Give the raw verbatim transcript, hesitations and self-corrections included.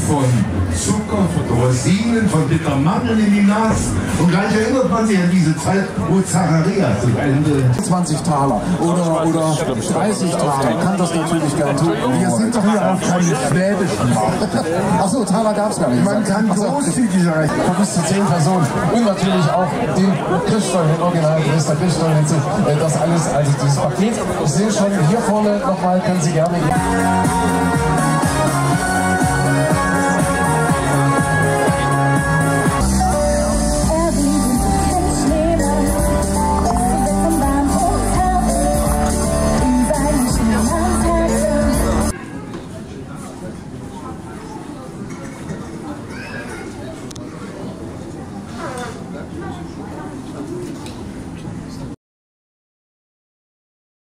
von Zucker, von Rosinen, von Bittermandeln in die Nase. Und gleich erinnert man sich an diese Zeit, wo Zacharias im Ende zwanzig Taler oder, oder dreißig Taler, kann das natürlich gern tun. Wir sind doch hier auf keinem schwäbischen Markt. Achso, Taler gab es gar nicht. Man kann großzügiger rechnen. Bis zu zehn Personen und natürlich auch den Christstollen, den Original Christa Christstollen hinzu. Das alles, also dieses Paket. Ich sehe schon hier vorne nochmal, können Sie gerne.